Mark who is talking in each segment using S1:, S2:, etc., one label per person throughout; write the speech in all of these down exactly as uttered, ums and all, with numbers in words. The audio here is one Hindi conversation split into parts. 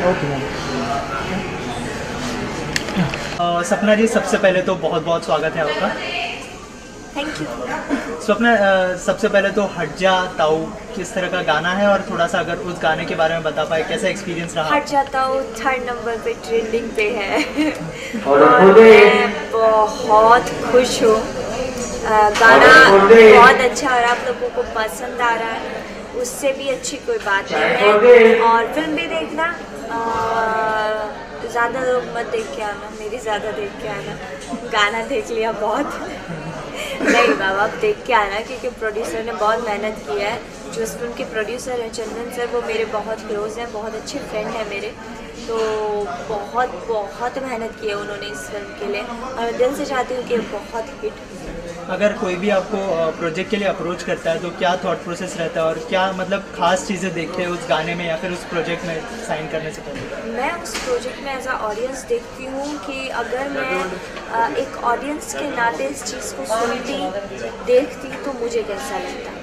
S1: Okay ma'am. सपना जी, सबसे पहले तो बहुत बहुत स्वागत है आपका।
S2: Thank you.
S1: स्वप्ना, अ, सबसे पहले तो हट जा ताऊ किस तरह का गाना है, और थोड़ा सा अगर उस गाने के बारे में बता पाए, कैसा एक्सपीरियंस रहा?
S2: हट जाता हूँ थर्ड नंबर पे ट्रेंडिंग पे है और मैं बहुत खुश हूँ। गाना बहुत अच्छा और आप लोगों को पसंद आ रहा है, उससे भी अच्छी कोई बात नहीं है। और फिल्म भी देखना, ज़्यादा लोग मत देख के आना, मेरी ज़्यादा देख के आना। गाना देख लिया बहुत नहीं बाबा, आप देख के आना, क्योंकि प्रोड्यूसर ने बहुत मेहनत किया है। जो इस फिल्म के प्रोड्यूसर हैं चंदन सर, वो मेरे बहुत क्लोज हैं, बहुत अच्छे फ्रेंड हैं मेरे। तो बहुत बहुत मेहनत की है उन्होंने इस फिल्म के लिए, और दिल से चाहती हूँ कि बहुत हिट।
S1: अगर कोई भी आपको प्रोजेक्ट के लिए अप्रोच करता है तो क्या थॉट प्रोसेस रहता है, और क्या मतलब खास चीज़ें देखते हैं उस गाने में या फिर उस प्रोजेक्ट में साइन करने से पहले?
S2: मैं उस प्रोजेक्ट में एज अ ऑडियंस देखती हूँ कि अगर मैं एक ऑडियंस के नाते इस चीज़ को सुनती देखती तो मुझे कैसा लगता,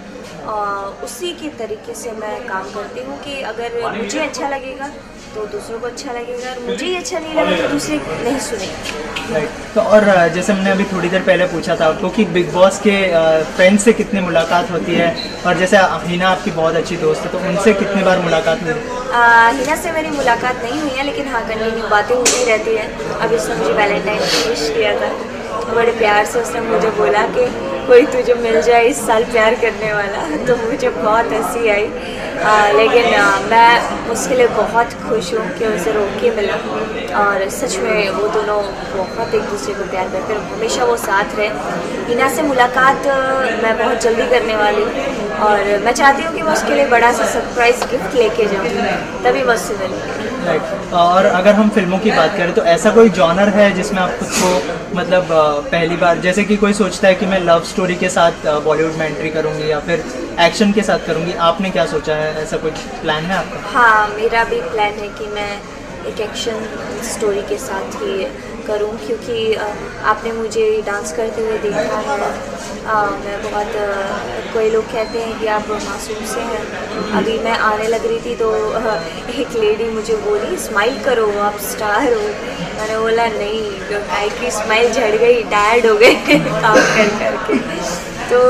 S2: Uh, उसी के तरीके से मैं काम करती हूँ कि अगर मुझे अच्छा लगेगा तो दूसरों को अच्छा लगेगा, और मुझे ही अच्छा नहीं लगा तो दूसरे नहीं सुनेंगे।
S1: राइट। तो और जैसे हमने अभी थोड़ी देर पहले पूछा था आपको कि बिग बॉस के फ्रेंड्स से कितनी मुलाकात होती है, और जैसे हिना आपकी बहुत अच्छी दोस्त है, तो उनसे कितनी बार मुलाकात हुई?
S2: हिना से मेरी मुलाकात नहीं हुई है, लेकिन हाँ कंटिन्यू बातें होती रहती हैं। अभी उसने मुझे वैलेंटाइन डे विश किया था, बड़े प्यार से उसने मुझे बोला कि कोई तुझे मिल जाए इस साल प्यार करने वाला, तो मुझे बहुत हंसी आई। आ, लेकिन आ, मैं उसके लिए बहुत खुश हूँ कि उसे रोक के मिला, और सच में वो दोनों बहुत एक दूसरे को प्यार करते हैं, हमेशा वो साथ रहे। हिना से मुलाकात मैं बहुत जल्दी करने वाली हूँ, और मैं चाहती हूँ कि मैं उसके लिए बड़ा सा सरप्राइज़ गिफ्ट लेके जाऊँ, तभी मैं उससे मिलूँगी।
S1: राइट। और अगर हम फिल्मों की बात करें तो ऐसा कोई जॉनर है जिसमें आप खुद को मतलब पहली बार, जैसे कि कोई सोचता है कि मैं लव स्टोरी के साथ बॉलीवुड में एंट्री करूंगी या फिर एक्शन के साथ करूंगी, आपने क्या सोचा है? ऐसा कोई प्लान है आपका?
S2: हाँ, मेरा भी प्लान है कि मैं एक एक्शन स्टोरी के साथ ही करूं, क्योंकि आपने मुझे डांस करते हुए देखा है। आ, मैं बहुत आ, कोई लोग कहते हैं कि आप मासूम से हैं। अभी मैं आने लग रही थी तो एक लेडी मुझे बोली स्माइल करो, आप स्टार हो। मैंने बोला नहीं, गाय की स्माइल झड़ गई, टायर्ड हो गए काम कर करके। तो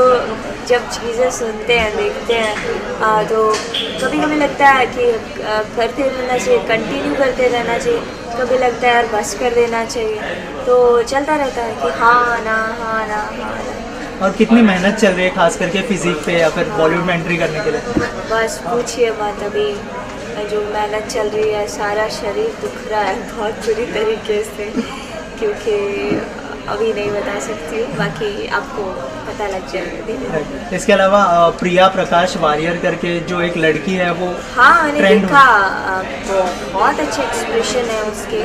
S2: जब चीज़ें सुनते हैं देखते हैं आ, तो कभी कभी लगता है कि आ, करते रहना चाहिए, कंटिन्यू करते रहना चाहिए। कभी लगता है यार बस कर देना चाहिए, तो चलता रहता है कि हाँ ना हाँ ना हाँ ना।
S1: और कितनी मेहनत चल रही है खास करके फिजिक पे या फिर बॉलीवुड में एंट्री करने के लिए?
S2: बस पूछिए मत, अभी जो मेहनत चल रही है, सारा शरीर दुख रहा है बहुत बुरी तरीके से, क्योंकि अभी नहीं बता सकती हूँ, बाकी आपको पता लग जाएगा।
S1: इसके अलावा प्रिया प्रकाश वारियर करके जो एक लड़की है वो,
S2: हाँ मैंने देखा, बहुत अच्छे एक्सप्रेशन है उसके,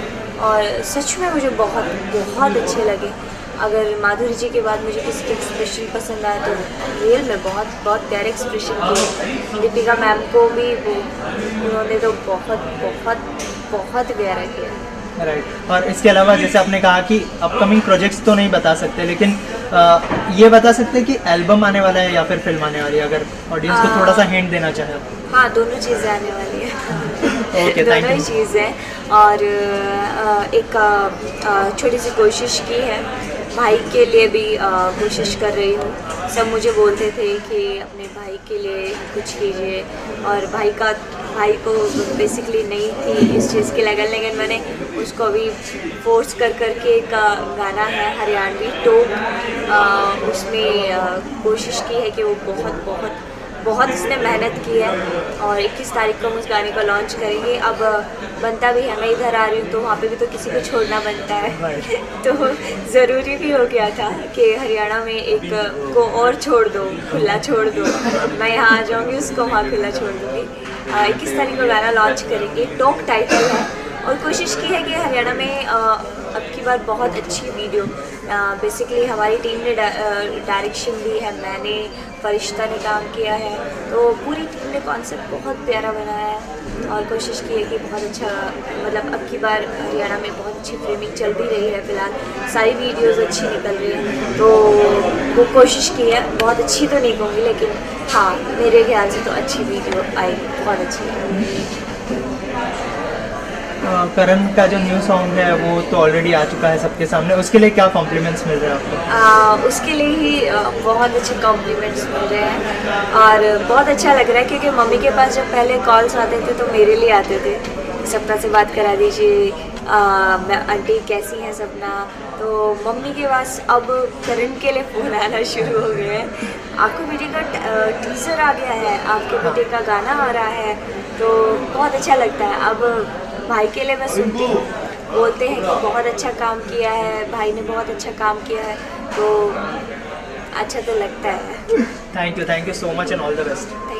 S2: और सच में मुझे बहुत बहुत अच्छे लगे। अगर माधुरी जी के बाद मुझे किसी के एक्सप्रेशन पसंद आए तो रियल में बहुत बहुत प्यारे एक्सप्रेशन किए। दीपिका मैम को भी वो उन्होंने तो बहुत बहुत बहुत प्यारा किया।
S1: Right right. और इसके अलावा जैसे आपने कहा कि अपकमिंग प्रोजेक्ट्स तो नहीं बता सकते, लेकिन आ, ये बता सकते हैं कि एल्बम आने वाला है या फिर फिल्म आने वाली है, अगर ऑडियंस को थोड़ा सा हिंट देना चाहे?
S2: हाँ, दोनों चीज़ें आने वाली है।
S1: okay,
S2: दोनों ही चीज़ें, और एक छोटी सी कोशिश की है, भाई के लिए भी कोशिश कर रही हूँ। सब मुझे बोलते थे कि अपने भाई के लिए कुछ कीजिए, और भाई का भाई को बेसिकली नहीं थी इस चीज़ की लगन, लेकिन मैंने उसको अभी फोर्स कर करके एक गाना है हरियाणवी टोप, उसमें आ, कोशिश की है कि वो बहुत बहुत बहुत इसने मेहनत की है, और इक्कीस तारीख को हम उस गाने को लॉन्च करेंगे। अब बनता भी है, मैं इधर आ रही हूँ तो वहाँ पे भी तो किसी को छोड़ना बनता है तो ज़रूरी भी हो गया था कि हरियाणा में एक को और छोड़ दो, खुला छोड़ दो, मैं यहाँ आ जाऊँगी, उसको वहाँ खुला छोड़ दूँगी। इक्कीस तारीख को गाना लॉन्च करेंगे, टॉक टाइटल है, और कोशिश की है कि हरियाणा में आ, अब की बार बहुत अच्छी वीडियो, बेसिकली हमारी टीम ने डायरेक्शन दी है, मैंने, फरिश्ता ने काम किया है, तो पूरी टीम ने कॉन्सेप्ट बहुत प्यारा बनाया है, और कोशिश की है कि बहुत अच्छा, मतलब अब की बार हरियाणा में बहुत अच्छी फ्रेमिंग चल भी रही है, फिलहाल सारी वीडियोस अच्छी निकल रही हैं, तो वो कोशिश की है। बहुत अच्छी तो नहीं कहूँगी, लेकिन हाँ मेरे ख्याल से तो अच्छी वीडियो आई, बहुत अच्छी।
S1: करण का जो न्यू सॉन्ग है वो तो ऑलरेडी आ चुका है सबके सामने, उसके लिए क्या कॉम्प्लीमेंट्स मिल रहे हैं आपको?
S2: आ, उसके लिए ही आ, बहुत अच्छे कॉम्प्लीमेंट्स मिल रहे हैं और बहुत अच्छा लग रहा है क्योंकि मम्मी के पास जब पहले कॉल्स आते थे तो मेरे लिए आते थे, सपना से बात करा दीजिए, मैं आंटी कैसी हैं सपना। तो मम्मी के पास अब करण के लिए फ़ोन आना शुरू हो गए हैं, आपके बेटे का टीज़र आ गया है, आपके बेटे का गाना आ रहा है, तो बहुत अच्छा लगता है। अब भाई के लिए मैं सुनती हूँ, बोलते हैं कि बहुत अच्छा काम किया है, भाई ने बहुत अच्छा काम किया है, तो अच्छा तो लगता है।
S1: Thank you, thank you so much and all the best.